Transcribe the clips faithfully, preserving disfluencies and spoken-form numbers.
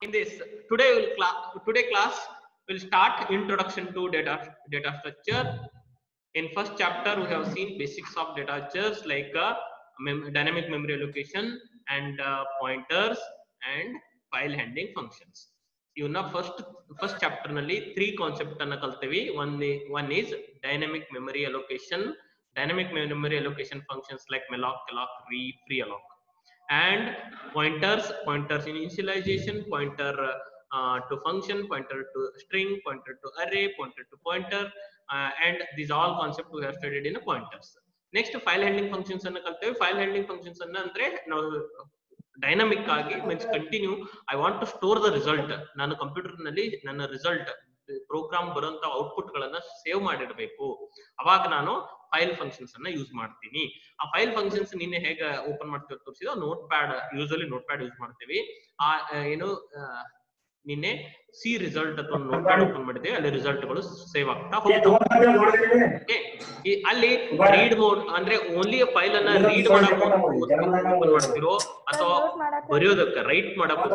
In this today will class today class will start introduction to data data structure. In first chapter we have seen basics of data structures like uh, mem dynamic memory allocation and uh, pointers and file handling functions. ಇವನ್ನ first first chapter ನಲ್ಲಿ three concept ಅನ್ನು ಕಲ್ತೀವಿ. one one is dynamic memory allocation, dynamic memory allocation functions like malloc, calloc, free, free alloc, and pointers, pointers initialization, pointer uh, to function, pointer to string, pointer to array, pointer to pointer, uh, and these all concept we have studied in a pointers. Next file handling functions ಅನ್ನು ಕಲ್ತೇವೆ. file handling functions ಅನ್ನು ಅಂದ್ರೆ ನಾವು dynamic ಆಗಿ means continue I want to store the result. ನಾನು computer ನಲ್ಲಿ ನನ್ನ result program ಬರುವಂತ output ಗಳನ್ನ ಸೇವ್ ಮಾಡಿಡಬೇಕು. ಅವಾಗ ನಾನು ಫೈಲ್ ಫಂಕ್ಷನ್ಸ್ ಅನ್ನ ಯೂಸ್ ಮಾಡ್ತೀನಿ. ಆ ಫೈಲ್ ಫಂಕ್ಷನ್ಸ್ ನಿನ್ನೆ ಹೇಗೆ ಓಪನ್ ಮಾಡ್ತೀವಿ ತೋರಿಸಿದ notepad, usually notepad use ಮಾಡ್ತೀವಿ. ಆ ಏನು ನಿನ್ನೆ ಸಿ ರಿಸಲ್ಟ್ ಅಥವಾ ನೋಟ್ ಪ್ಯಾಡ್ ಓಪನ್ ಮಾಡಿದ್ದೇವೆ, ಅಲ್ಲಿ ರಿಸಲ್ಟ್ ಗಳು ಸೇವ್ ಆಗ್ತಾ ಹೋಗ್ತವೆ. ಅಲ್ಲಿ ರೀಡ್ ಮೋಡ್ ಅಂದ್ರೆ ಓನ್ಲಿ ಫೈಲ್ ಅನ್ನ ರೀಡ್ ಮಾಡಕ್ ಓಪನ್ ಮಾಡ್ತಿರೋ ಅಥವಾ ಬರೆಯೋದಕ್ಕ ರೈಟ್ ಮಾಡಕ್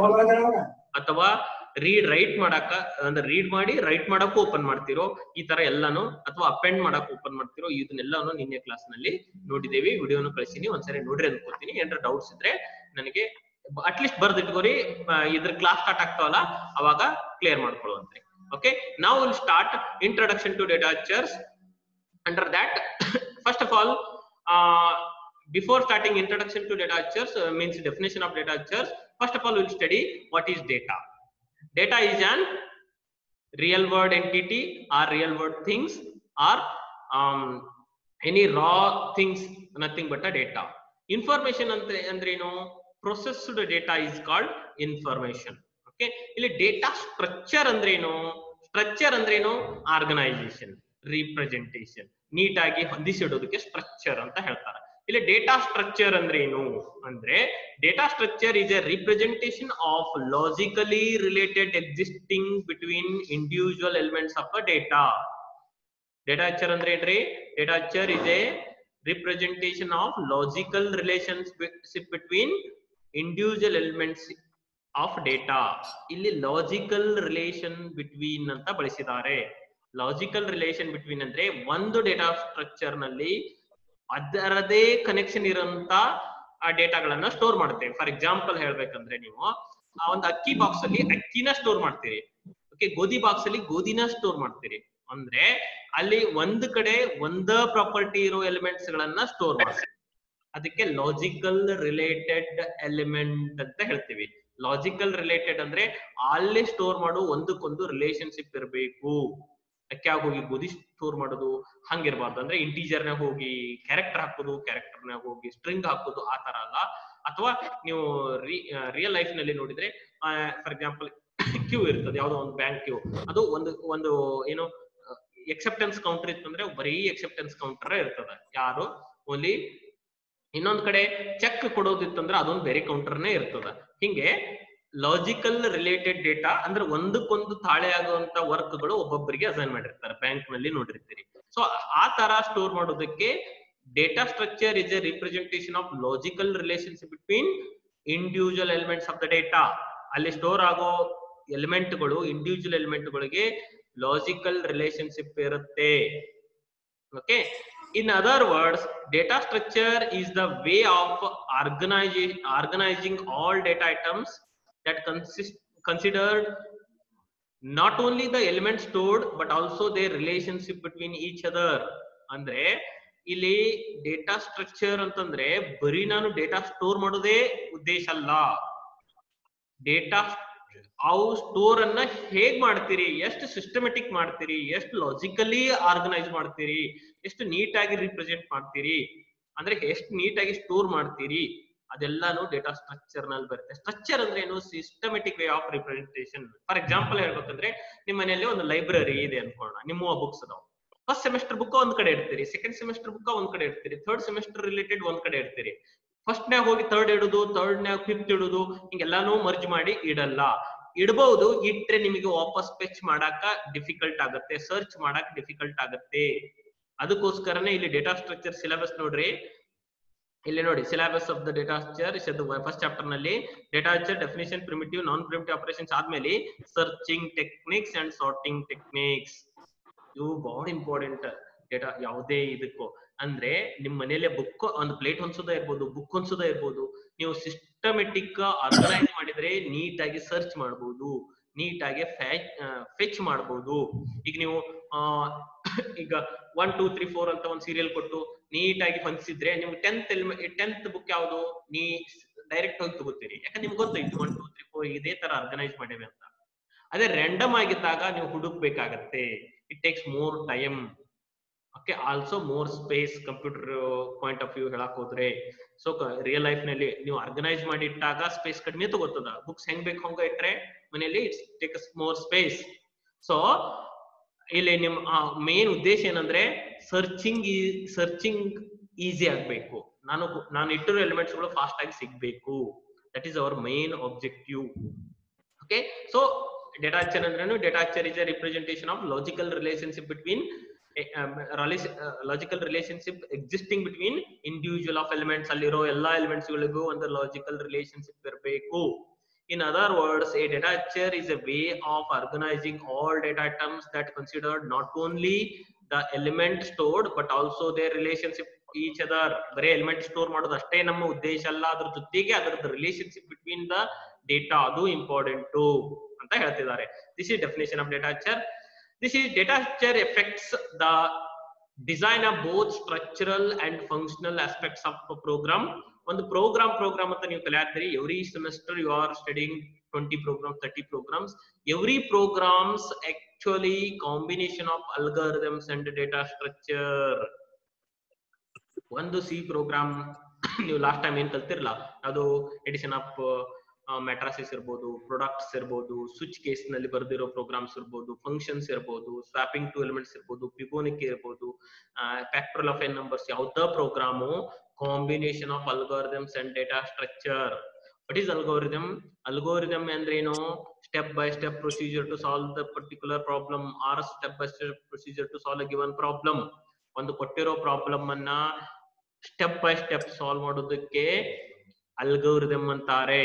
ಅಥವಾ ರೀಡ್ ರೈಟ್ ಮಾಡಾಕ ಅಂದ್ರೆ ರೀಡ್ ಮಾಡಿ ರೈಟ್ ಮಾಡಕ್ ಓಪನ್ ಮಾಡ್ತಿರೋ ಈ ತರ ಎಲ್ಲಾನು, ಅಥವಾ ಅಪೆಂಡ್ ಮಾಡಕ್ ಓಪನ್ ಮಾಡ್ತಿರೋ ಇದನ್ನೆಲ್ಲಾನು ನಿನ್ನೆ ಕ್ಲಾಸ್ ನಲ್ಲಿ ನೋಡಿದೇವಿ. ವಿಡಿಯೋನು ಕಳಿಸಿನಿ, ಒಂದ್ಸರಿ ನೋಡ್ರಿ ಅನ್ಕೋತೀನಿ. ಏನಾರ ಡೌಟ್ಸ್ ಇದ್ರೆ ನನಗೆ ಅಟ್ಲೀಸ್ಟ್ ಬರ್ದಿಟ್ಕೋರಿ, ಇದ್ರ ಕ್ಲಾಸ್ ಸ್ಟಾರ್ಟ್ ಆಗ್ತಾವಲ್ಲ ಅವಾಗ ಕ್ಲಿಯರ್ ಮಾಡ್ಕೊಳ್ಳುವಂತ್ರಿ. ಓಕೆ, ನಾವು will start introduction to data structures. Under that, first of all, uh, before starting introduction to data structures, uh, means definition of data structures, first of all we will study what is data. Data is an real world entity or real world things or um, any raw things, nothing but a data. Information andre andreno processed data is called information. Okay, ಇಲ್ಲಿ data structure andreno, structure andreno organization, representation, ನೀಟಾಗಿ ಹೊಂದಿಸಿಡೋದಕ್ಕೆ structure ಅಂತ ಹೇಳ್ತಾರೆ. ಇಲ್ಲಿ data structure ಅಂದ್ರೆ ಏನು ಅಂದ್ರೆ data structure is a representation of logically related existing between individual elements of a data. Data structure ಅಂದ್ರೆ ಏನ್ರಿ? Data structure is a representation of logical relationship between individual elements of data. ಇಲ್ಲಿ logical relation between ಅಂತ ಬಳಸಿದ್ದಾರೆ. Logical relation between ಅಂದ್ರೆ ಒಂದು data structure ನಲ್ಲಿ ಅದರದೇ connection ಇರುವಂತ ಡೇಟಾಗಳನ್ನ ಸ್ಟೋರ್ ಮಾಡ್ತೇವೆ. ಫಾರ್ ಎಕ್ಸಾಂಪಲ್ ಹೇಳ್ಬೇಕಂದ್ರೆ ನೀವು ಒಂದು ಅಕ್ಕಿ ಬಾಕ್ಸ್ ಅಲ್ಲಿ ಅಕ್ಕಿನ ಸ್ಟೋರ್ ಮಾಡ್ತೀರಿ. ಓಕೆ, ಗೋಧಿ ಬಾಕ್ಸ್ ಅಲ್ಲಿ ಗೋಧಿನ ಸ್ಟೋರ್ ಮಾಡ್ತೀರಿ. ಅಂದ್ರೆ ಅಲ್ಲಿ ಒಂದು ಕಡೆ ಒಂದ ಪ್ರಾಪರ್ಟಿ ಇರೋ ಎಲಿಮೆಂಟ್ಸ್ ಗಳನ್ನ ಸ್ಟೋರ್ ಮಾಡ್ತೀವಿ. ಅದಕ್ಕೆ ಲಾಜಿಕಲ್ ರಿಲೇಟೆಡ್ ಎಲಿಮೆಂಟ್ ಅಂತ ಹೇಳ್ತೀವಿ. ಲಾಜಿಕಲ್ ರಿಲೇಟೆಡ್ ಅಂದ್ರೆ ಅಲ್ಲಿ ಸ್ಟೋರ್ ಮಾಡೋ ಒಂದಕ್ಕೊಂದು ರಿಲೇಶನ್ಶಿಪ್ ಇರಬೇಕು. ಅಕ್ಕಿಯಾಗ ಹೋಗಿ ಗೋಧಿ ಸ್ಟೋರ್ ಮಾಡೋದು ಹಂಗಿರ್ಬಾರ್ದು. ಅಂದ್ರೆ ಇಂಟೀಜರ್ನಾಗ ಹೋಗಿ ಕ್ಯಾರೆಕ್ಟರ್ ಹಾಕೋದು, ಕ್ಯಾರೆಕ್ಟರ್ನಾಗ ಹೋಗಿ ಸ್ಟ್ರಿಂಗ್ ಹಾಕೋದು ಆ ತರ ಅಲ್ಲ. ಅಥವಾ ನೀವು ರಿಯಲ್ ಲೈಫ್ ನಲ್ಲಿ ನೋಡಿದ್ರೆ ಫಾರ್ ಎಕ್ಸಾಂಪಲ್ ಕ್ಯೂ ಇರ್ತದೆ, ಯಾವ್ದೋ ಒಂದು ಬ್ಯಾಂಕ್ ಕ್ಯೂ, ಅದು ಒಂದು ಒಂದು ಏನು ಎಕ್ಸೆಪ್ಟೆನ್ಸ್ ಕೌಂಟರ್ ಇತ್ತಂದ್ರೆ ಬರೀ ಎಕ್ಸೆಪ್ಟೆನ್ಸ್ ಕೌಂಟರ್ ಇರ್ತದೆ. ಯಾರು ಓನ್ಲಿ ಇನ್ನೊಂದ್ ಕಡೆ ಚೆಕ್ ಕೊಡೋದಿತ್ತಂದ್ರೆ ಅದೊಂದು ಬೇರೆ ಕೌಂಟರ್ನೇ ಇರ್ತದ. ಹಿಂಗೆ ಲಾಜಿಕಲ್ ರಿಲೇಟೆಡ್ ಡೇಟಾ ಅಂದ್ರೆ ಒಂದಕ್ಕೊಂದು ತಾಳೆ ಆಗುವಂತ ವರ್ಕ್ ಗಳು ಒಬ್ಬೊಬ್ಬರಿಗೆ ಅಸೈನ್ ಮಾಡಿರ್ತಾರೆ. ಬ್ಯಾಂಕ್ ನಲ್ಲಿ ನೋಡಿರ್ತೀರಿ. ಸೊ ಆ ತರ ಸ್ಟೋರ್ ಮಾಡೋದಕ್ಕೆ data structure is a representation of logical relationship between individual elements of the data. ಅಲ್ಲಿ ಸ್ಟೋರ್ ಆಗೋ ಎಲಿಮೆಂಟ್ ಗಳು ಇಂಡಿವಿಜುವಲ್ ಎಲಿಮೆಂಟ್ ಗಳಿಗೆ ಲಾಜಿಕಲ್ ರಿಲೇಶನ್ಶಿಪ್ ಇರುತ್ತೆ. Okay, in other words, data structure is the way of organizing organizing all data items that consist considered not only the elements stored but also their relationship between each other. ಅಂದ್ರೆ ಇಲ್ಲಿ data structure ಅಂತಂದ್ರೆ ಬರೀ ನಾನು data store ಮಾಡೋದೇ ಉದ್ದೇಶ ಅಲ್ಲ. Data ಅವು store ಅನ್ನ ಹೇಗ್ ಮಾಡ್ತೀರಿ, ಎಷ್ಟು ಸಿಸ್ಟಮೆಟಿಕ್ ಮಾಡ್ತೀರಿ, ಎಷ್ಟು ಲಾಜಿಕಲಿ ಆರ್ಗನೈಸ್ ಮಾಡ್ತೀರಿ, ಎಷ್ಟು ನೀಟಾಗಿ ರಿಪ್ರೆಸೆಂಟ್ ಮಾಡ್ತೀರಿ, ಅಂದ್ರೆ ಎಷ್ಟು ನೀಟಾಗಿ ಸ್ಟೋರ್ ಮಾಡ್ತೀರಿ, ಅದೆಲ್ಲಾನು ಡೇಟಾ ಸ್ಟ್ರಕ್ಚರ್ ನಲ್ಲಿ ಬರುತ್ತೆ. ಸ್ಟ್ರಕ್ಚರ್ ಅಂದ್ರೆ ಏನು? Systematic way of representation. For example ಹೇಳ್ಬೇಕಂದ್ರೆ ನಿಮ್ಮ ಮನೆಯಲ್ಲಿ ಒಂದು ಲೈಬ್ರರಿ ಇದೆ ಅನ್ಕೊಳ್ಳೋಣ. ನಿಮ್ಮ ಬುಕ್ಸ್ ಅದಾವ. ಫಸ್ಟ್ ಸೆಮಿಸ್ಟರ್ ಬುಕ್ ಒಂದ್ ಕಡೆ ಇಡ್ತೀರಿ, ಸೆಕೆಂಡ್ ಸೆಮಿಸ್ಟರ್ ಬುಕ್ ಒಂದ್ ಕಡೆ ಇಡ್ತೀರಿ, ಥರ್ಡ್ ಸೆಮಿಸ್ಟರ್ ರಿಲೇಟೆಡ್ ಒಂದ್ ಕಡೆ ಇಡ್ತೀರಿ. ಫಸ್ಟ್ ನ್ಯಾಗ ಹೋಗಿ ಥರ್ಡ್ ಇಡುದು, ಥರ್ಡ್ ನ್ಯಾಗ ಫಿಫ್ತ್ ಇಡುದು, ಹಿಂಗೆಲ್ಲಾನು ಮರ್ಜ್ ಮಾಡಿ ಇಡಲ್ಲ. ಇಡಬಹುದು, ಇಟ್ರೆ ನಿಮಗೆ ವಾಪಸ್ ಫೆಚ್ ಮಾಡಾಕ ಡಿಫಿಕಲ್ಟ್ ಆಗುತ್ತೆ, ಸರ್ಚ್ ಮಾಡಕ್ ಡಿಫಿಕಲ್ಟ್ ಆಗುತ್ತೆ. ಅದಕ್ಕೋಸ್ಕರನೇ ಇಲ್ಲಿ ಡೇಟಾ ಸ್ಟ್ರಕ್ಚರ್ ಸಿಲೆಬಸ್ ನೋಡ್ರಿ, ಇಲ್ಲಿ ನೋಡಿ syllabus of the data structure first chapter ನಲ್ಲಿ data structure definition, primitive, non primitive operations ಆದ್ಮೇಲೆ searching techniques and sorting techniques. ಇವು ಬಹಳ ಇಂಪಾರ್ಟೆಂಟ್ ಡೇಟಾ ಯಾವುದೇ ಇದಕ್ಕೂ. ಅಂದ್ರೆ ನಿಮ್ ಮನೇಲೆ ಬುಕ್ ಒಂದು ಪ್ಲೇಟ್ ಹೊಂದ್ಸೋದ ಇರ್ಬೋದು, ಬುಕ್ ಹೊಂದ್ಸೋದ ಇರ್ಬೋದು, ನೀವು ಸಿಸ್ಟಮೆಟಿಕ್ ಆರ್ಗನೈಸ್ ಮಾಡಿದ್ರೆ ನೀಟಾಗಿ ಸರ್ಚ್ ಮಾಡ್ಬೋದು, ನೀಟಾಗಿ ಫೆಚ್ ಮಾಡ್ಬೋದು. ಈಗ ನೀವು ಆ ಈಗ ಒನ್ ಟೂ ತ್ರೀ ಫೋರ್ ಅಂತ ಒಂದು ಸೀರಿಯಲ್ ಕೊಟ್ಟು ನೀಟಾಗಿ ಹೊಂದಿಸಿದ್ರೆ ನಿಮ್ಗೆ ಟೆಂತ್ ಟೆಂತ್ ಬುಕ್ ಯಾವುದು ನೀ ಡೈರೆಕ್ಟ್ ಹೋಗಿ ತಗೋತೀರಿ, ಯಾಕಂದ್ರೆ ನಿಮ್ಗೆ ಗೊತ್ತೈತಿ ಒನ್ ಟೂ ತ್ರೀ ಫೋರ್ ಇದೇ ತರ ಆರ್ಗನೈಸ್ ಮಾಡೇವೆ ಅಂತ. ಅದೇ ರ್ಯಾಂಡಮ್ ಆಗಿದ್ದಾಗ ನೀವು ಹುಡುಕ್ಬೇಕಾಗತ್ತೆ. It takes more time. Okay, also more space computer point of view ಹೇಳಕ್ ಹೋದ್ರೆ. ಸೊ ರಿಯಲ್ ಲೈಫ್ ನಲ್ಲಿ ನೀವು ಆರ್ಗನೈಸ್ ಮಾಡಿ ಇಟ್ಟಾಗ ಸ್ಪೇಸ್ ಕಡಿಮೆ ತಗೋತದ. ಬುಕ್ಸ್ ಹೆಂಗ್ ಬೇಕು ಹಂಗ ಇಟ್ರೆ ಮನೆಯಲ್ಲಿ it's takes more space. So ಇಲ್ಲಿ ನಿಮ್ ಮೇನ್ ಉದ್ದೇಶ ಏನಂದ್ರೆ ಸರ್ಚಿಂಗ್ ಸರ್ಚಿಂಗ್ ಈಸಿ ಆಗ್ಬೇಕು. ನಾನು ನಾನು ಇಟ್ಟಿರೋ ಎಲಿಮೆಂಟ್ಸ್ ಗಳು ಫಾಸ್ಟ್ ಆಗಿ ಸಿಗ್ಬೇಕು. That is our main objective. Okay, so data structure ಅಂದ್ರೇನು? Data structure is a representation of logical relationship between logical relationship existing between individual of elements. ಅಲ್ಲಿರೋ ಎಲ್ಲಾ ಎಲಿಮೆಂಟ್ಸ್ ಗಳಿಗೂ ಒಂದು ಲಾಜಿಕಲ್ ರಿಲೇಶನ್ಶಿಪ್ ಇರಬೇಕು. In other words, a data structure is a way of organizing all data items that considered not only the element stored but also their relationship each other. ಬರೇ element store ಮಾಡೋದು ಅಷ್ಟೇ ನಮ್ಮ ಉದ್ದೇಶ ಅಲ್ಲ, ಅದ್ರ ಜೊತೆಗೆ ಅದರದ ರಿಲೇಶನ್ಶಿಪ್ ಬಿಟ್ವೀನ್ ದ ಡೇಟಾ ಅದು ಇಂಪಾರ್ಟೆಂಟ್ ಅಂತ ಹೇಳ್ತಿದ್ದಾರೆ. This is definition of data structure. This is data structure affects the design of both structural and functional aspects of a program. ಒಂದು ಪ್ರೋಗ್ರಾಮ್ ಪ್ರೋಗ್ರಾಮ್ ಅಂತ ನೀವು ಕಲಿಯಾತ್ತೀರಿ. Every semester you are studying twenty programs, thirty programs. Every programs actually combination of algorithms and data structure. ಒಂದು C program ನೀವು last time ಏನ್ ಕಲ್ತಿರಲ್ಲ, ಅದು edition of ಮ್ಯಾಟ್ರಾಸಿಸ್ ಇರ್ಬೋದು, ಪ್ರಾಡಕ್ಟ್ಸ್ ಇರ್ಬೋದು, ಸ್ವಿಚ್ ಕೇಸ್ ನಲ್ಲಿ ಬರೆದಿರೋ ಪ್ರೋಗ್ರಾಮ್ಸ್ ಇರ್ಬೋದು, ಫಂಕ್ಷನ್ಸ್ ಇರ್ಬೋದು, ಸ್ವಾಪಿಂಗ್ ಟು ಎಲಿಮೆಂಟ್ಸ್ ಇರ್ಬೋದು, ಪಿಬೋನಿಕ್ ಇರ್ಬೋದು, ಫ್ಯಾಕ್ಟರಲ್ ಆಫ್ ಎನ್ ನಂಬರ್ಸ್, ಯಾವ್ದ program combination of algorithms and data structure. What is algorithm? Algorithm ಅಂದ್ರೆ ಏನು? Step by step procedure to solve the particular problem or step by step procedure to solve a given problem. ಒಂದು ಕೊಟ್ಟಿರೋ problem ಅನ್ನ step by step solve ಮಾಡೋದಕ್ಕೆ algorithm ಅಂತಾರೆ.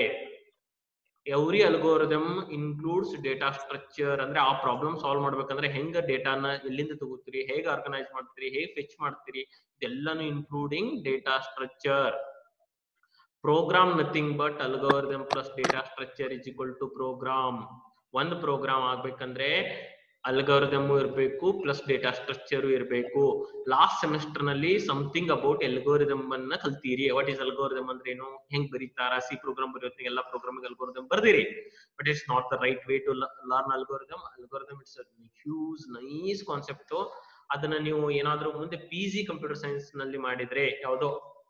Every algorithm includes data structure. ಅಂದ್ರೆ ಆ problem solve ಮಾಡ್ಬೇಕಂದ್ರೆ ಹೆಂಗ ಡೇಟಾನ ಎಲ್ಲಿಂದ ತಗೋತೀರಿ, ಹೇಗೆ ಆರ್ಗನೈಸ್ ಮಾಡ್ತೀರಿ, ಹೇಗೆ ಫೆಚ್ ಮಾಡ್ತೀರಿ, ಇದೆಲ್ಲಾನು including data structure. Program nothing but algorithm plus data structure is equal to program. ಒಂದು ಪ್ರೋಗ್ರಾಮ್ ಆಗ್ಬೇಕಂದ್ರೆ ಅಲ್ಗಾರಿದಮ್ ಇರಬೇಕು ಪ್ಲಸ್ ಡೇಟಾ ಸ್ಟ್ರಕ್ಚರ್ ಇರಬೇಕು. ಲಾಸ್ಟ್ ಸೆಮಿಸ್ಟರ್ ನಲ್ಲಿ ಸಮಥಿಂಗ್ ಅಬೌಟ್ ಅಲ್ಗೋರಿದಮ್ ಅನ್ನ ಕಲ್ತೀರಿ. ವಾಟ್ ಈಸ್ ಅಲ್ಗೋರಿದಮ್ ಅಂದ್ರೆ ಏನು, ಹೆಂಗ್ ಬರೀತಾರ, ಸಿ ಪ್ರೋಗ್ರಾಮ್ ಬರೆಯುತ್ತೆ, ಎಲ್ಲಾ ಪ್ರೋಗ್ರಾಮ್ ಅಲ್ಗೋರಿದಮ್ ಬರ್ದಿರಿ. But it's not the right way to learn algorithm. Algorithm it's huge nice concept. ಅದನ್ನ ನೀವು ಏನಾದ್ರೂ ಮುಂದೆ ಪಿ ಜಿ ಕಂಪ್ಯೂಟರ್ ಸೈನ್ಸ್ ನಲ್ಲಿ ಮಾಡಿದ್ರೆ, ಯಾವ್ದೋ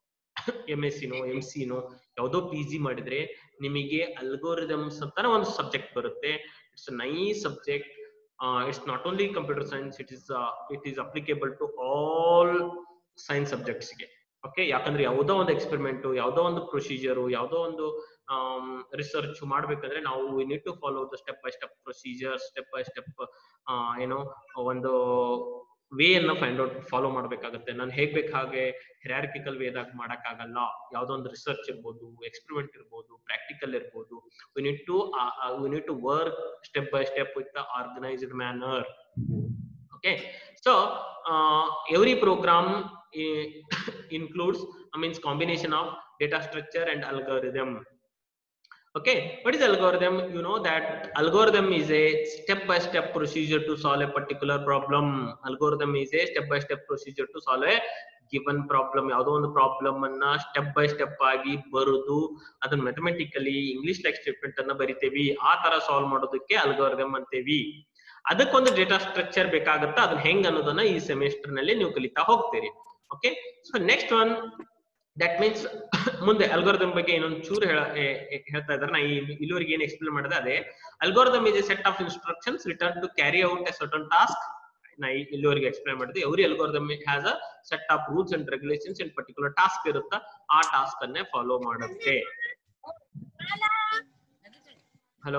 ಎಂ ಎಸ್ ಸಿನೋ ಎಂ ಸಿನೋ ಯಾವ್ದೋ ಪಿ ಜಿ ಮಾಡಿದ್ರೆ ನಿಮಗೆ ಅಲ್ಗೋರಿದಮ್ಸ್ ಅಂತಾನೆ ಒಂದು ಸಬ್ಜೆಕ್ಟ್ ಬರುತ್ತೆ. It's nice subject. Uh, it's not only computer science, it is uh, it is applicable to all science subjects ಗೆ. ಓಕೆ, ಯಾಕಂದ್ರೆ ಯಾವುದೋ ಒಂದು ಎಕ್ಸ್ಪೆರಿಮೆಂಟ್, ಯಾವುದೋ ಒಂದು ಪ್ರೊಸೀಜರ್, ಯಾವುದೋ ಒಂದು ರಿಸರ್ಚ್ ಮಾಡ್ಬೇಕಂದ್ರೆ ನಾವು we need to follow the step by step procedure, step by step ಏನೋ ಒಂದು ವೇ ಅನ್ನ ಫೈಂಡ್ ಔಟ್ ಫಾಲೋ ಮಾಡ್ಬೇಕಾಗತ್ತೆ. ನಾನು ಹೇಗ್ ಬೇಕು ಹಾಗೆ ಹಿರಾರ್ಕಿಕಲ್ ವೇದಾಗ ಮಾಡಕ್ ಆಗಲ್ಲ. ಯಾವ್ದೋ ಒಂದು ರಿಸರ್ಚ್ ಇರ್ಬೋದು, ಎಕ್ಸ್ಪೆರಿಮೆಂಟ್ ಇರ್ಬೋದು, ಪ್ರಾಕ್ಟಿಕಲ್ ಇರ್ಬೋದು. We need to we need to work step by step with the organized manner. Okay, so uh, every program uh, includes I means combination of data structure and algorithm. Okay, what is algorithm? You know that algorithm is a step by step procedure to solve a particular problem. Algorithm is a step by step procedure to solve a given problem. ಯಾವುದೋ ಒಂದು problem ಅನ್ನ step by step ಆಗಿ ಬರುದು, ಅದನ್ನ mathematically English like statement ಅನ್ನ ಬರಿತೇವಿ. ಆ ತರ solve ಮಾಡೋದಕ್ಕೆ ಅಲ್ಗೋರಿದಮ್ ಅಂತೇವಿ. ಅದಕ್ಕೊಂದು ಡೇಟಾ ಸ್ಟ್ರಕ್ಚರ್ ಬೇಕಾಗುತ್ತೆ. ಅದನ್ನ ಹೆಂಗ್ ಅನ್ನೋದನ್ನ ಈ ಸೆಮಿಸ್ಟರ್ ನಲ್ಲಿ ನೀವು ಕಲಿತಾ ಹೋಗ್ತೀರಿ. Okay, so next one that means ಮುಂದೆ ಅಲ್ಗೋರಿದಮ್ ಬಗ್ಗೆ ಇನ್ನೊಂದು ಚೂರು ಹೇಳ್ತಾ ಇದ್ದಾರೆ. ನಾ ಇಲ್ಲಿವರೆಗೆ ಏನ್ ಎಕ್ಸ್ಪ್ಲೇನ್ ಮಾಡಿದೆ ಅದೇ. Algorithm is a set of instructions return to carry out a certain task. ನಾ ಇಲ್ಲಿವರೆಗೆ ಎಕ್ಸ್ಪ್ಲೇನ್ ಮಾಡಿದೆ. Every algorithm has a set of rules and regulations and particular task ಇರುತ್ತಾ, ಆ ಟಾಸ್ಕ್ ಅನ್ನೇ ಫಾಲೋ ಮಾಡುತ್ತೆ. ಹಲೋ,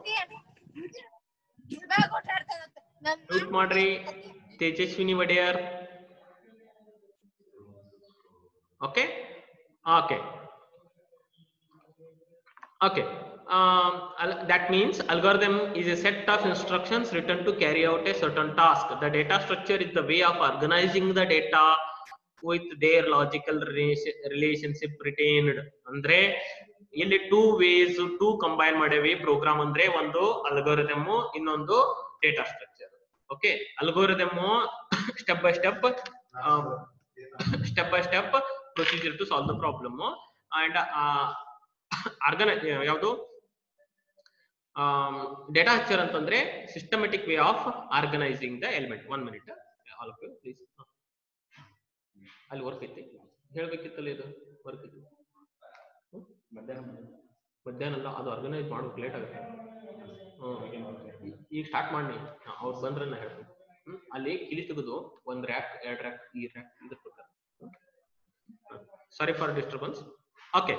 ಮ್ಯೂಟ್ ಮಾಡ್ರಿ Tejaswini Odeyar. Okay, Okay. Okay. Um, that means algorithm is a set of instructions written to carry out a certain task. The data structure is the way of organizing the data with their logical relationship retained. Andre ಇಲ್ಲಿ two ways to combine ಮಾಡೇವಿ program ಅಂದ್ರೆ ಒಂದು algorithm ಇನ್ನೊಂದು data structure. Okay, algorithm step by step step by step procedure to solve the problem and ಆರ್ಗನ ಯಾವುದು data structure ಅಂತಂದ್ರೆ systematic way of organising the element. One minute all of you please. ಅಲ್ಲಿ work ಐತಿ ಹೇಳ್ಬೇಕಿತ್ತಲ್ಲ, ಇದು work ಐತಿ ಮಧ್ಯಾಹ್ನ ಅಲ್ಲ, ಅದು ಆರ್ಗನೈಸ್ ಮಾಡೋಕೆ ಲೇಟ್ ಆಗುತ್ತೆ. ಈಗ ಸ್ಟಾರ್ಟ್ ಮಾಡಿ, ಅವ್ರು ಬಂದ್ರೆ ನಾ ಹೇಳ್ತೀನಿ. ಅಲ್ಲಿ ಕಿಲಿ ತೆಗೆದು ಒಂದ್ ರ್ಯಾಕ್ ಎರಡ್ ರ್ಯಾಕ್ ಈ ರ್ಯಾಕ್ ಇದಕ್ಕೆ ಕೊಡ್ತಾರೆ. Sorry for disturbance. Okay,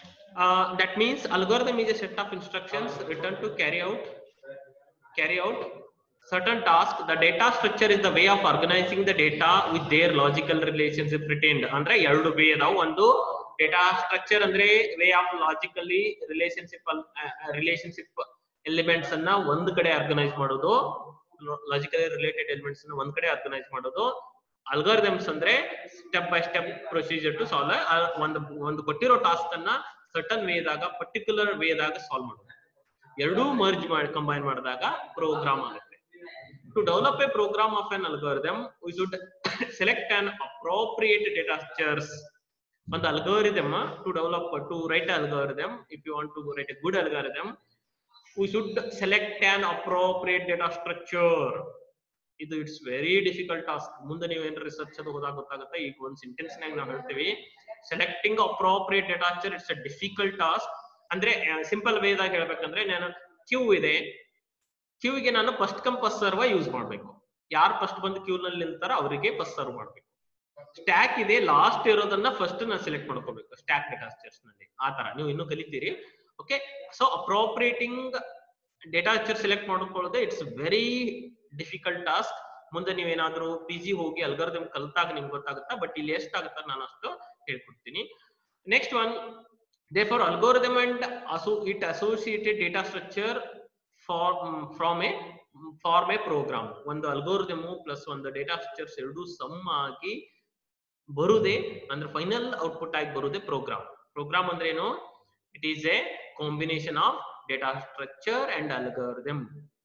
that means algorithm is a set of instructions written to carry out carry out certain task. The data structure is the way of organizing the data with their logical relationship retained. ಅಂದ್ರೆ ಎರಡು way ಅದಾವ. ಒಂದು data structure ಅಂದ್ರೆ way of logically relationship relationship elements ಅನ್ನ ಒಂದ್ ಕಡೆ organise ಮಾಡೋದು, logically related elements ಅನ್ನ ಒಂದ್ ಕಡೆ ಆರ್ಗನೈಸ್ ಮಾಡೋದು. ಅಲ್ಗಾರಿದಮ್ಸ್ ಅಂದ್ರೆ step by step procedure to solve. ಒಂದು ಒಂದು ಕೊಟ್ಟಿರೋ ಟಾಸ್ಕ್ ಅನ್ನ ಸರ್ಟನ್ ವೇದಾಗ ಪರ್ಟಿಕ್ಯುಲರ್ ವೇದಾಗ ಸಾಲ್ವ್ ಮಾಡೋದು. ಎರಡೂ ಮರ್ಜ್ ಮಾಡಿ ಕಂಬೈನ್ ಮಾಡಿದಾಗ ಪ್ರೋಗ್ರಾಮ್ ಆಗುತ್ತೆ. To develop a program of an algorithm, we should select an appropriate data structures. ಒಂದು algorithm to develop to write an algorithm, if you want to write a good algorithm, we should select an appropriate data structure. ಇದು it's very difficult task. ಮುಂದೆ ನೀವು ಏನಾರ research ಅದು ಹೋದಾಗ ಗೊತ್ತಾಗುತ್ತೆ. ಈಗ ಒಂದು ಸೆಂಟೆನ್ಸ್ ನಾಗ ನಾವು ಹೇಳ್ತೀವಿ selecting appropriate data structure, it's a difficult task. ಅಂದ್ರೆ ಸಿಂಪಲ್ ವೇದಾಗ ಹೇಳ್ಬೇಕಂದ್ರೆ, ನಾನು ಕ್ಯೂ ಇದೆ, ಕ್ಯೂಗೆ ನಾನು first come first serve use ಮಾಡ್ಬೇಕು. ಯಾರು ಫಸ್ಟ್ ಬಂದು ಕ್ಯೂ ನಲ್ಲಿ ನಿಲ್ತಾರ ಅವರಿಗೆ ಫಸ್ಟ್ ಸರ್ವ್ ಮಾಡ್ಬೇಕು. ಸ್ಟ್ಯಾಕ್ ಇದೆ, ಲಾಸ್ಟ್ ಇರೋದನ್ನ ಫಸ್ಟ್ ನಾನು ಸೆಲೆಕ್ಟ್ ಮಾಡ್ಕೋಬೇಕು ಸ್ಟ್ಯಾಕ್ ಡೇಟಾ ಸ್ಟ್ರಕ್ಚರ್ಸ್ ನಲ್ಲಿ. ಆ ತರ ನೀವು ಇನ್ನೂ ಕಲಿತೀರಿ. Okay, so appropriating data structure select ಮಾಡ್ಕೊಳ್ಳೋದು ಇಟ್ಸ್ ವೆರಿ ಡಿಫಿಕಲ್ಟ್ ಟಾಸ್ಕ್. ಮುಂದೆ ನೀವೇನಾದ್ರೂ ಪಿ ಜಿ ಹೋಗಿ ಅಲ್ಗಾರಿದಮ್ ಕಲ್ತಾಗ ನಿಮ್ಗೆ ಗೊತ್ತಾಗುತ್ತಾ, ಬಟ್ ಇಲ್ಲಿ ಎಷ್ಟಾಗುತ್ತ ನಾನು ಅಷ್ಟು ಹೇಳ್ಕೊಡ್ತೀನಿ. Next one, therefore algorithm and also it associated data structure form from a form a program. ಒಂದು ಅಲ್ಗೋರಿದಮ್ ಪ್ಲಸ್ ಒಂದು ಡೇಟಾ ಸ್ಟ್ರಕ್ಚರ್ಸ್ ಎರಡು ಸಮ್ ಆಗಿ ಬರುದೇ ಅಂದ್ರೆ ಫೈನಲ್ ಔಟ್ಪುಟ್ ಆಗಿ ಬರುದೇ ಪ್ರೋಗ್ರಾಮ್. ಪ್ರೋಗ್ರಾಮ್ ಅಂದ್ರೆ ಏನು? It is a combination of data structure and algorithm.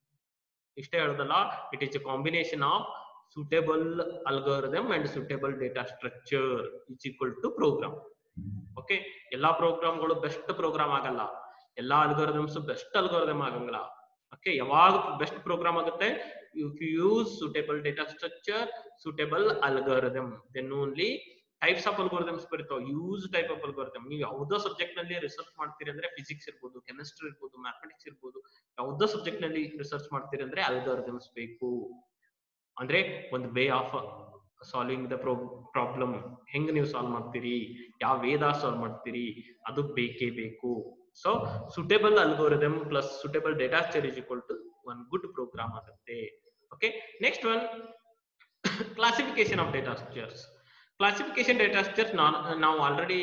ಇಷ್ಟೇ ಹೇಳೋದಲ್ಲ, it is a combination of suitable algorithm and suitable data structure is equal to program. Okay, ಎಲ್ಲಾ ಪ್ರೋಗ್ರಾಮ್ಗಳು ಬೆಸ್ಟ್ ಪ್ರೋಗ್ರಾಮ್ ಆಗಲ್ಲ, ಎಲ್ಲಾ algorithms best algorithm ಆಗಂಗಿಲ್ಲ. Okay, ಯಾವಾಗ best program ಆಗುತ್ತೆ? If you use suitable data structure, suitable algorithm, then only types of algorithms ಬರೀತಾವ. Use type of algorithm. ನೀವು ಯಾವುದೋ ಸಬ್ಜೆಕ್ಟ್ ನಲ್ಲಿ ರಿಸರ್ಚ್ ಮಾಡ್ತೀರಿ ಅಂದ್ರೆ ಫಿಸಿಕ್ಸ್ ಇರ್ಬೋದು, ಕೆಮಿಸ್ಟ್ರಿ ಇರ್ಬೋದು, ಮ್ಯಾಥಮೆಟಿಕ್ಸ್ ಇರ್ಬೋದು, ಯಾವುದೋ ಸಬ್ಜೆಕ್ಟ್ ನಲ್ಲಿ ರಿಸರ್ಚ್ ಮಾಡ್ತೀರಿ ಅಂದ್ರೆ ಅಲ್ಗಾರಿದಮ್ಸ್ ಬೇಕು. ಅಂದ್ರೆ ಒಂದು way of solving the problem, ಹೆಂಗ್ ನೀವು ಸಾಲ್ವ್ ಮಾಡ್ತೀರಿ, ಯಾವ ವೇದ ಸಾಲ್ವ್ ಮಾಡ್ತೀರಿ, ಅದು ಬೇಕೇ ಬೇಕು. So suitable algorithm plus suitable data structure is equal to one good program ಆಗುತ್ತೆ. Okay, next one, classification of data structures. Classification data structures ನಾವು already,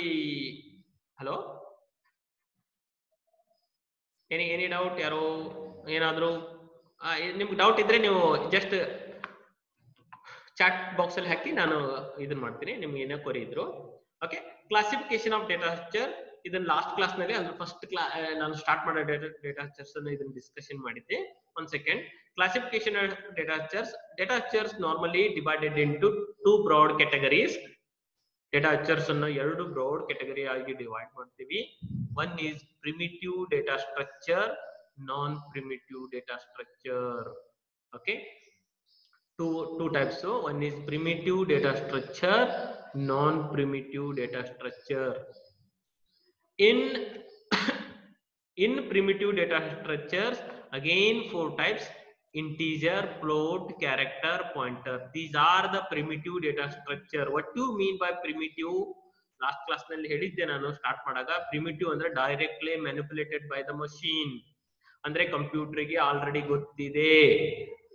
hello, any any doubt? ಯಾರೋ ಏನಾದ್ರು ನಿಮ್ಗೆ ಡೌಟ್ ಇದ್ರೆ ನೀವು ಜಸ್ಟ್ ಚಾಟ್ ಬಾಕ್ಸ್ ಅಲ್ಲಿ ಹಾಕಿ, ನಾನು ಇದನ್ನ ಮಾಡ್ತೀನಿ ನಿಮ್ಗೆ ಏನೋ ಕೊರಿ ಇದ್ರು. Okay, classification of data structure ಇದನ್ನ ಲಾಸ್ಟ್ ಕ್ಲಾಸ್ ನಲ್ಲಿ ಅಂದ್ರೆ ಫಸ್ಟ್ ಕ್ಲಾ ನಾನು ಸ್ಟಾರ್ಟ್ ಮಾಡೋ ಡೇಟಾ ಡೇಟಾ ಸ್ಟ್ರಕ್ಚರ್ಸ್ ಅನ್ನು ಇದನ್ನ ಡಿಸ್ಕಷನ್ ಮಾಡಿದ್ದೆ. ಒಂದ್ second. Classification of data structures. Data structures normally divided into two broad categories. Data structures ಅನ್ನು ಎರಡು ಬ್ರಾಡ್ ಕ್ಯಾಟಗರಿ ಆಗಿ ಡಿವೈಡ್ ಮಾಡ್ತೀವಿ. One is primitive data structure, non primitive data structure. Okay, two two types. So one is primitive data structure, non primitive data structure. In in primitive data structures, again four types: integer, float, character, pointer. These are the primitive data structure. What do you mean by primitive? Last class nalli helidde nanu start madaga. Primitive andre directly manipulated by the machine. ಅಂದ್ರೆ computer ಗೆ already ಗೊತ್ತಿದೆ,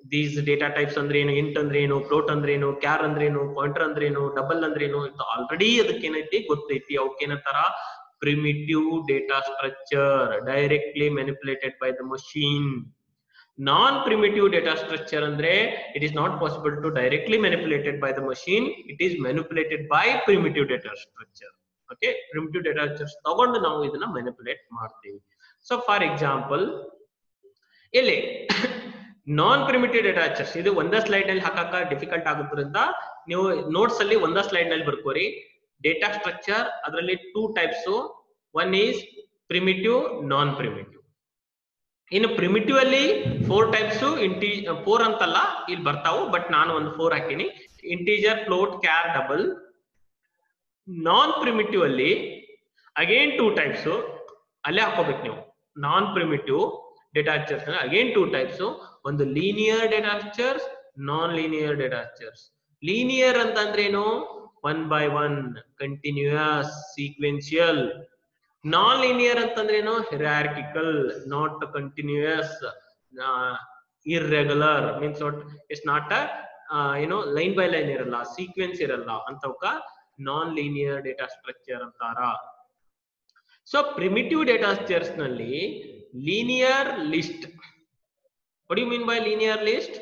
these data types ಅಂದ್ರೆ ಏನು, int ಅಂದ್ರೆ ಏನು, float ಅಂದ್ರೆ ಏನು, char ಅಂದ್ರೆ ಏನು, ಪಾಯಿಂಟರ್ ಅಂದ್ರೆ ಏನು, ಡಬಲ್ ಅಂದ್ರೆ ಏನು ಅಂತ ಆಲ್ರೆಡಿ ಅದಕ್ಕೆ ಏನೈತಿ ಗೊತ್ತೈತಿ. ಅವಕ್ಕೇನಂತಾರ primitive data structure directly manipulated by the machine. Non-primitive data structure andre it is not possible to directly manipulated by the machine, it is manipulated by primitive data structure. Okay, primitive data structures ತಗೊಂಡು ನಾವು ಇದನ್ನ manipulate ಮಾಡ್ತೀವಿ. So for example ಇಲ್ಲಿ ನಾನ್ primitive data structures ಇದು ಒಂದ slide ನಲ್ಲಿ ಹಾಕಕ difficult ಆಗುತ್ತರಿಂದ ನೀವು ನೋಟ್ಸ್ ಅಲ್ಲಿ ಒಂದ ಸ್ಲೈಡ್ ನಲ್ಲಿ ಬರ್ಕೋರಿ. ಡೇಟಾ ಸ್ಟ್ರಕ್ಚರ್ ಅದರಲ್ಲಿ two types, one is primitive, non primitive. ಇನ್ನು ಪ್ರಿಮಿಟಿವ್ ಅಲ್ಲಿ ಫೋರ್ ಟೈಪ್ಸ್, ಇಂಟಿ ಫೋರ್ ಅಂತಲ್ಲ ಇಲ್ಲಿ ಬರ್ತಾವು, ಬಟ್ ನಾನು ಒಂದು ಫೋರ್ ಹಾಕಿನಿ. Integer, float, char, double. Non primitive ಅಲ್ಲಿ ಅಗೇನ್ ಟೂ ಟೈಪ್ಸ್, ಅಲ್ಲೇ ಹಾಕೋಬೇಕು ನೀವು. Non primitive data structures again two types, ಒಂದು linear data structures, non linear data structures. Linear ಅಂತಂದ್ರೆ ಏನು, one by one, continuous, sequential. Non linear ಅಂತಂದ್ರೆ ಏನು, hierarchical, not continuous, irregular, means what, it's not ಏನೋ line by line ಇರಲ್ಲ, sequence ಇರಲ್ಲ, ಅಂತವಕ್ಕ non linear data structure ಅಂತಾರ. So primitive data structures ನಲ್ಲಿ linear list. What you mean by linear list?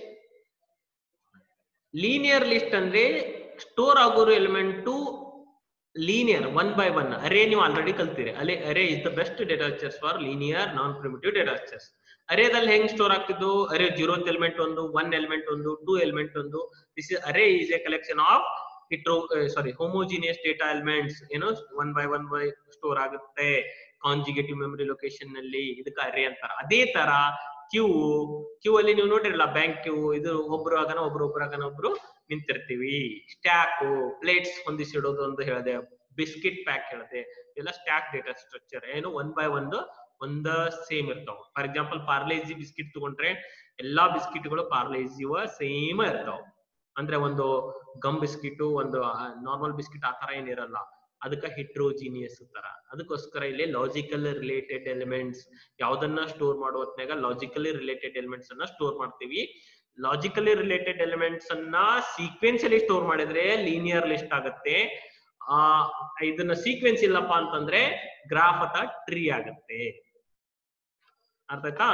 Linear list ಅಂದ್ರೆ store ಆಗೋರು element linear, one by one. Array ನೀವು already ಕಲ್ತೀರಿ, ಅಲೆ array is the best data structures for linear non primitive data structures. ಅರೇದಲ್ಲಿ ಹೆಂಗ್ store ಆಗ್ತಿದ್ದು, array zeroth element ಒಂದು, one element ಒಂದು, ಟೂ ಎಲಿಮೆಂಟ್ ಒಂದು. This is array is a collection of hetero sorry homogeneous data elements. ಏನು one by one by store ಆಗುತ್ತೆ conjugative memory location ನಲ್ಲಿ, ಇದಕ್ಕೆ ಅರೇ ಅಂತಾರ. ಅದೇ ತರ ಕ್ಯೂ, ಕ್ಯೂ ಅಲ್ಲಿ ನೀವು ನೋಡಿರಲ್ಲ, ಬ್ಯಾಂಕ್ ಕ್ಯೂ, ಇದು ಒಬ್ರು ಆಗನ ಒಬ್ರು ಒಬ್ರು ಆಗನ ಒಬ್ರು ನಿಂತಿರ್ತೀವಿ. ಸ್ಟ್ಯಾಕ್, ಪ್ಲೇಟ್ಸ್ ಹೊಂದಿಸಿಡೋದು ಅಂತ ಹೇಳಿದೆ, ಬಿಸ್ಕಿಟ್ ಪ್ಯಾಕ್ ಹೇಳಿದೆ, ಎಲ್ಲ ಸ್ಟ್ಯಾಕ್ ಡೇಟಾ ಸ್ಟ್ರಕ್ಚರ್. ಏನು ಒನ್ ಬೈ ಒಂದು ಒಂದ ಸೇಮ್ ಇರ್ತಾವ. ಫಾರ್ ಎಕ್ಸಾಂಪಲ್ ಪಾರ್ಲೇಜಿ ಬಿಸ್ಕಿಟ್ ತಗೊಂಡ್ರೆ ಎಲ್ಲಾ ಬಿಸ್ಕಿಟ್ಗಳು ಪಾರ್ಲೇಜಿವ ಸೇಮ್ ಇರ್ತಾವ. ಅಂದ್ರೆ ಒಂದು ಗಮ್ ಬಿಸ್ಕಿಟ್, ಒಂದು ನಾರ್ಮಲ್ ಬಿಸ್ಕಿಟ್ ಆ ತರ ಏನಿರಲ್ಲ, ಅದಕ್ಕೆ ಹಿಟ್ರೋಜಿನಿಯಸ್ ತರ. ಅದಕ್ಕೋಸ್ಕರ ಇಲ್ಲಿ ಲಾಜಿಕಲ್ ರಿಲೇಟೆಡ್ ಎಲಿಮೆಂಟ್ಸ್, ಯಾವ್ದನ್ನ ಸ್ಟೋರ್ ಮಾಡೋ ಹೊತ್ನಾಗ ಲಾಜಿಕಲಿ ರಿಲೇಟೆಡ್ ಎಲಿಮೆಂಟ್ಸ್ ಅನ್ನ ಸ್ಟೋರ್ ಮಾಡ್ತೀವಿ. ಲಾಜಿಕಲಿ ರಿಲೇಟೆಡ್ ಎಲಿಮೆಂಟ್ಸ್ ಅನ್ನ ಸೀಕ್ವೆನ್ಸ್ ಅಲ್ಲಿ ಸ್ಟೋರ್ ಮಾಡಿದ್ರೆ ಲೀನಿಯರ್ ಲಿಸ್ಟ್ ಆಗುತ್ತೆ. ಆ ಇದನ್ನ ಸೀಕ್ವೆನ್ಸ್ ಇಲ್ಲಪ್ಪ ಅಂತಂದ್ರೆ ಗ್ರಾಫ್ ಅಥವಾ ಟ್ರೀ ಆಗುತ್ತೆ. ಅರ್ಥ ಆಯ್ತಾ?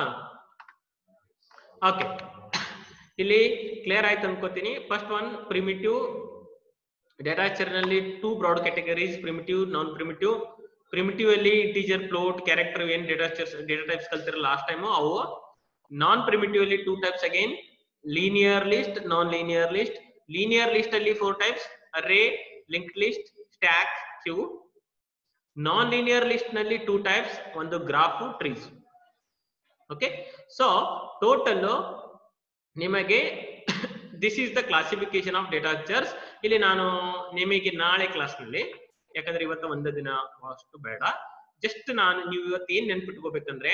ಓಕೆ, ಇಲ್ಲಿ ಕ್ಲಿಯರ್ ಆಯ್ತು ಅನ್ಕೋತೀನಿ. First one, primitive data structure ನಲ್ಲಿ two broad categories, primitive, non primitive. Primitive ಅಲ್ಲಿ ಇಂಟಿಜರ್, ಫ್ಲೋಟ್, ಕ್ಯಾರೆಕ್ಟರ್ ಏನ್ ಡೇಟಾ ಸ್ಟ್ರಕ್ಚರ್ ಡೇಟಾ ಟೈಪ್ಸ್ ಕಲ್ತಿರಲ್ಲ ಲಾಸ್ಟ್ ಟೈಮ್ ಅವು. ನಾನ್ ಪ್ರಿಮಿಟಿವ್ ಅಲ್ಲಿ two types again, linear list, non linear list. Linear list ಅಲ್ಲಿ four types, array, linked list, stack, queue. Non linear list ನಲ್ಲಿ two types, ಒಂದು graph, trees. Okay, so total ನಿಮಗೆ this is the classification of data structures. ಇಲ್ಲಿ ನಾನು ನಿಮಗೆ ನಾಳೆ class ನಲ್ಲಿ, ಯಾಕಂದ್ರೆ ಇವತ್ತು ಒಂದು ದಿನ ಅಷ್ಟು ಬೇಡ, ಜಸ್ಟ್ ನಾನು ನೀವು ಇವತ್ತು ಏನ್ ನೆನ್ಪಿಟ್ಕೋಬೇಕಂದ್ರೆ,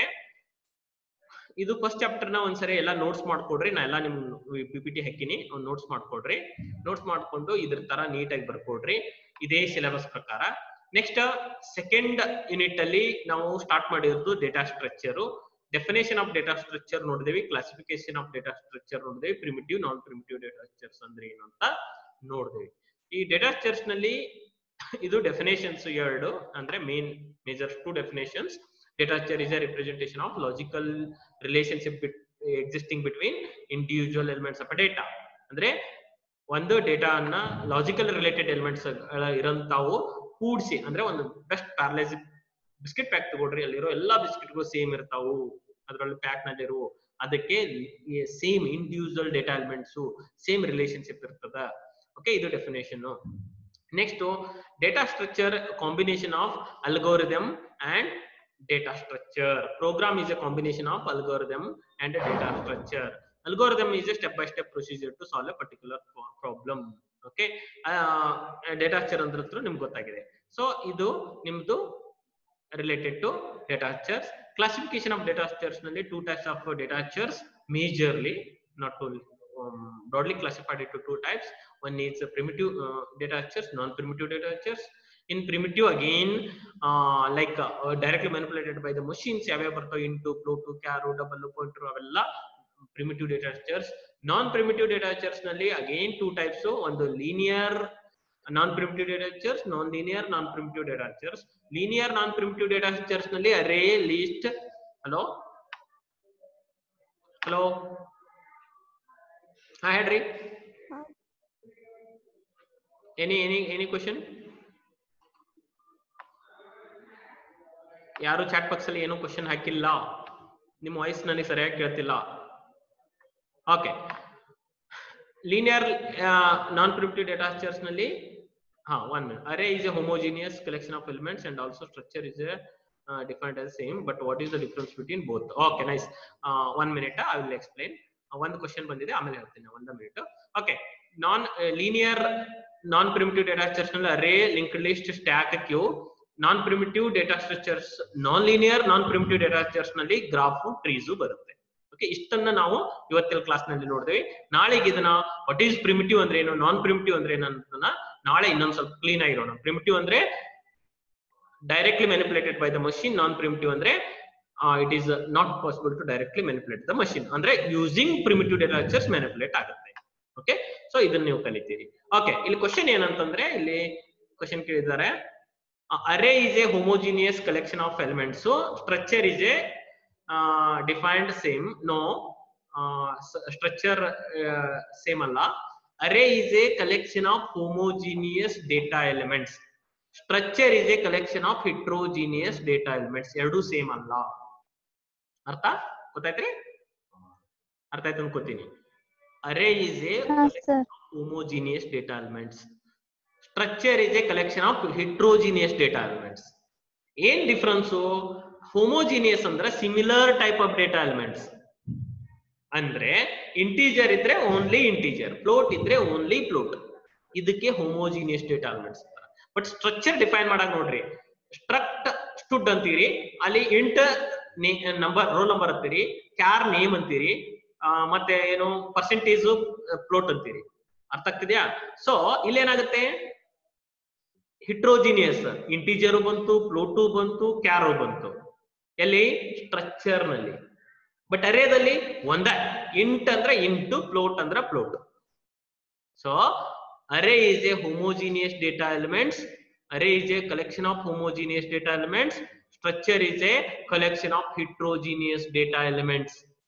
ಇದು ಫಸ್ಟ್ ಚಾಪ್ಟರ್ ನ ಒಂದ್ಸರಿ ಎಲ್ಲ ನೋಟ್ಸ್ ಮಾಡ್ಕೊಡ್ರಿ. ನಾ ಎಲ್ಲ ನಿಮ್ ಪಿ ಪಿ ಟಿ ಹಾಕಿನಿ, ಒಂದ್ ನೋಟ್ಸ್ ಮಾಡ್ಕೊಡ್ರಿ. ನೋಟ್ಸ್ ಮಾಡ್ಕೊಂಡು ಇದ್ರ ತರ ನೀಟಾಗಿ ಬರ್ಕೊಡ್ರಿ, ಇದೇ ಸಿಲೆಬಸ್ ಪ್ರಕಾರ. ನೆಕ್ಸ್ಟ್ ಸೆಕೆಂಡ್ ಯೂನಿಟ್ ಅಲ್ಲಿ ನಾವು ಸ್ಟಾರ್ಟ್ ಮಾಡಿರೋದು data structure. Definition of data structure ನೋಡಿದೇವಿ, ಕ್ಲಾಸಿಫಿಕೇಶನ್ ಆಫ್ ಡೇಟಾ ಸ್ಟ್ರಕ್ಚರ್ ನೋಡಿದೇವಿ, primitive, non primitive data structures ಅಂದ್ರೆ ಏನು ಅಂತ ನೋಡಿದೇವಿ. ಈ ಡೇಟಾ ಸ್ಟ್ರಕ್ಚರ್ಸ್ ನಲ್ಲಿ ಇದು ಡೆಫಿನೇಷನ್ಸ್ ಎರಡು, ಅಂದ್ರೆ main major two definitions. Data structure is a representation of logical relationship existing between individual elements of a data. ಅಂದ್ರೆ ಒಂದು ಡೇಟಾ ಅನ್ನ ಲಾಜಿಕಲ್ ರಿಲೇಟೆಡ್ ಎಲಿಮೆಂಟ್ಸ್ ಇರಂತಾವು ಕೂಡಿಸಿ, ಅಂದ್ರೆ ಒಂದು ಬೆಸ್ಟ್ ಪ್ಯಾರಲೈಸ್ ಬಿಸ್ಕೆಟ್ ಪ್ಯಾಕ್ ತಗೊಳ್ರಿ, ಅಲ್ಲಿರೋ ಎಲ್ಲಾ ಬಿಸ್ಕೆಟ್ಗಳು ಸೇಮ್ ಇರ್ತಾವು ಅದರಲ್ಲಿ ಪ್ಯಾಕ್ ನಲ್ಲಿರೋ, ಅದಕ್ಕೆ same individual data elements same relationship ಇರ್ತದ. ಓಕೆ, ಇದು definition. Next, data structure combination of algorithm and data structure. Program is a combination of algorithm and a data structure. Algorithm is a step by step procedure to solve a particular problem. Okay, uh, data structure ಅಂದ್ರೆ ನಿಮ್ಗೆ ಗೊತ್ತಾಗಿದೆ. ಸೊ ಇದು ನಿಮ್ದು related to data structures. Classification of data structures ನಲ್ಲಿ two types of data structures majorly, not only um, broadly classified into two types. One is a primitive uh, data structures, non primitive data structures. In primitive again, uh, like uh, directly manipulated by the machines, yave bartav into, float, char, double, pointer, avella primitive data structures. Non primitive data structures ನಲ್ಲಿ again two types, ಒಂದು linear non primitive data structures, non linear non primitive data structures. Linear non primitive data structures ನಲ್ಲಿ array, list, hello hello ಹಾ ಹೇಳ್ರಿ, any any any question? ಯಾರು chat box ಅಲ್ಲಿ ಏನೋ question ಹಾಕಿಲ್ಲ, ನಿಮ್ಮ ವಾಯ್ಸ್ ನನಗೆ ಸರಿಯಾಗಿ ಕೇಳ್ತಿಲ್ಲ. Okay, linear non primitive data structures ನಲ್ಲಿ ಹಾ one minute. Array is a homogeneous collection of elements and also structure is a uh, defined as same, but what is the difference between both? Okay, nice. uh, one minute I will explain. uh, ಒಂದು question ಬಂದಿದೆ, ಆಮೇಲೆ ಹೇಳ್ತೀನಿ, ಒಂದು minute. Okay, non linear non primitive data structures ನಲ್ಲಿ array, linked list, stack, queue. Non primitive data structures, non linear non primitive data structures ನಲ್ಲಿ graph, trees ಬರುತ್ತೆ. Okay, ಇಷ್ಟನ್ನ ನಾವು ಇವತ್ತಿನ ಕ್ಲಾಸ್ ನಲ್ಲಿ ನೋಡಿದ್ವಿ. ನಾಳೆಗೆ ಇದನ್ನ ವಾಟ್ ಈಸ್ ಪ್ರಿಮಿಟಿವ್ ಅಂದ್ರೆ ಏನು, ನಾನ್ ಪ್ರಿಮಿಟಿವ್ ಅಂದ್ರೆ ಏನು ಅಂತ ನಾಳೆ ಇನ್ನೊಂದು ಸ್ವಲ್ಪ ಕ್ಲೀನ್ ಆಗಿರೋಣ. ಪ್ರಿಮಿಟಿವ್ ಅಂದ್ರೆ directly manipulated by the machine, non primitive ಅಂದ್ರೆ it is not possible to directly manipulate the machine, ಅಂದ್ರೆ using primitive data structures manipulate ಆಗುತ್ತೆ. ಓಕೆ, ಸೊ ಇದನ್ನ ನೀವು ಕಲಿತೀರಿ. ಓಕೆ, ಇಲ್ಲಿ ಕ್ವಶನ್ ಏನಂತಂದ್ರೆ, ಇಲ್ಲಿ ಕ್ವಶನ್ ಕೇಳಿದ್ದಾರೆ, array is a homogeneous collection of elements, so structure is a uh, defined same. No, uh, structure uh, same alla. Array is a collection of homogeneous data elements, structure is a collection of heterogeneous data elements. ಎರಡು same ಅಲ್ಲ. ಅರ್ಥ ಗೊತ್ತಾಯ್ತ್ರಿ? ಅರ್ಥ ಆಯ್ತು ಅನ್ಕೋತೀನಿ. Array is a collection of homogeneous data elements, structure is a collection of heterogeneous data elements. ಏನ್ difference? Homogeneous ಅಂದ್ರೆ similar type of data elements, ಅಂದ್ರೆ integer ಇದ್ರೆ ಓನ್ಲಿ ಇಂಟೀಜರ್, ಫ್ಲೋಟ್ ಇದ್ರೆ ಓನ್ಲಿ ಫ್ಲೋಟ್, ಇದಕ್ಕೆ homogeneous data elements. But structure define ಮಾಡಕ್ ನೋಡ್ರಿ, struct stud ಅಂತೀರಿ, ಅಲ್ಲಿ ಇಂಟ್ ನಂಬರ್ ರೋಲ್ ನಂಬರ್ ಅಂತೀರಿ, ಕ್ಯಾರ್ ನೇಮ್ ಅಂತೀರಿ, ಮತ್ತೆ ಏನು ಪರ್ಸೆಂಟೇಜ್ ಫ್ಲೋಟ್ ಅಂತೀರಿ. ಅರ್ಥ ಆಗ್ತಿದ್ಯಾ? ಸೊ ಇಲ್ಲೇನಾಗುತ್ತೆ, ಹಿಟ್ರೋಜಿನಿಯಸ್ ಇಂಟೀಜರು ಬಂತು, ಫ್ಲೋಟು ಬಂತು, ಕ್ಯಾರು ಬಂತು, ಎಲ್ಲಿ ಸ್ಟ್ರಕ್ಚರ್ ನಲ್ಲಿ. ಬಟ್ ಅರೇದಲ್ಲಿ ಒಂದ, ಇಂಟ್ ಅಂದ್ರೆ ಇಂಟು, ಫ್ಲೋಟ್ ಅಂದ್ರೆ float. So array is a homogeneous data elements, array is a collection of homogeneous data elements, structure is a collection of heterogeneous data elements.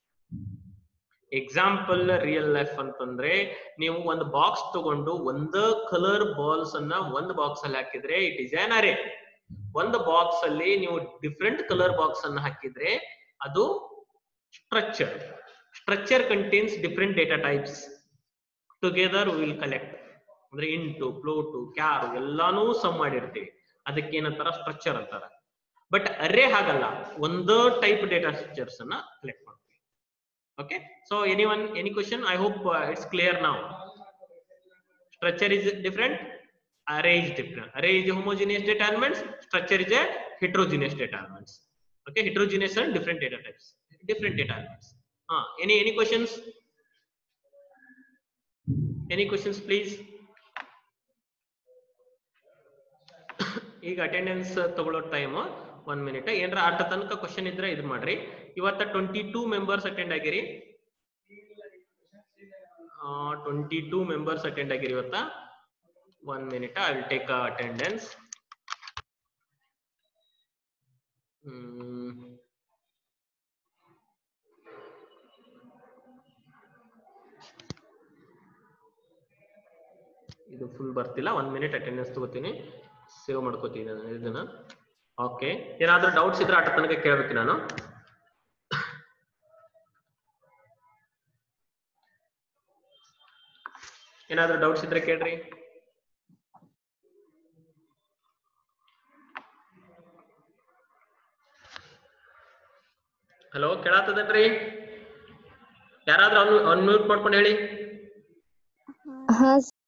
Example real life ಅಂತಂದ್ರೆ, ನೀವು ಒಂದು box ತಗೊಂಡು ಒಂದು colour balls ಅನ್ನ ಒಂದು box ಅಲ್ಲಿ ಹಾಕಿದ್ರೆ it is on ಅರೇ. ಒಂದು ಬಾಕ್ಸ್ ಅಲ್ಲಿ ನೀವು ಡಿಫರೆಂಟ್ ಕಲರ್ ಬಾಕ್ಸ್ ಅನ್ನು ಹಾಕಿದ್ರೆ ಅದು structure. Structure contains different data types, together will collect, ಅಂದ್ರೆ ಇಂಟು, ಫ್ಲೋಟು, ಕ್ಯಾರು ಎಲ್ಲಾನು ಸಮ್ ಮಾಡಿರ್ತೀವಿ, ಅದಕ್ಕೆ ಏನಂತಾರ ಸ್ಟ್ರಕ್ಚರ್ ಅಂತಾರ. ಬಟ್ ಅರೇ ಹಾಗಲ್ಲ, ಒಂದು ಟೈಪ್ ಡೇಟಾ ಸ್ಟ್ರಕ್ಚರ್ಸ್ ಅನ್ನ ಕಲೆಕ್ಟ್ ಮಾಡ್ತೀವಿ. Okay, so anyone, any question? I hope uh, it's clear now. Structure is different, array is different. Array is a homogeneous data elements, structure is a heterogeneous data elements. Okay, heterogeneous and different data types, different data elements. Uh, any any questions? Any questions, please? ಈಗ attendance ತಗೊಳ್ಳೋ time one minute. ಏನ್ರ ಅರ್ಥ ತನಕ question ಇದ್ರೆ ಇದು ಮಾಡ್ರಿ. ಇವತ್ತ twenty two members attend ಆಗಿರಿ, ಟ್ವೆಂಟಿ ಟೂ ಮೆಂಬರ್ಸ್ ಅಟೆಂಡ್ ಆಗಿರಿ ಇವತ್ತ. One minute, I will take attendance. ಇದು ಫುಲ್ ಬರ್ತಿಲ್ಲ, ಒನ್ ಮಿನಿಟ್ ಅಟೆಂಡೆನ್ಸ್ ತಗೋತೀನಿ, ಸೇವ್ ಮಾಡ್ಕೋತೀನಿ ಇದನ್ನ. ಓಕೆ, ಏನಾದ್ರೂ ಡೌಟ್ಸ್ ಇದ್ರೆ ಅಟ ತನಕ ಕೇಳಬೇಕು ನಾನು. ಏನಾದ್ರೂ ಡೌಟ್ಸ್ ಇದ್ರೆ ಕೇಳ್ರಿ. ಹಲೋ, ಕೇಳತ್ತದನ್ರಿ? ಯಾರಾದ್ರೂ ಅನ್ಮ್ಯೂಟ್ ಮಾಡ್ಕೊಂಡು ಹೇಳಿ.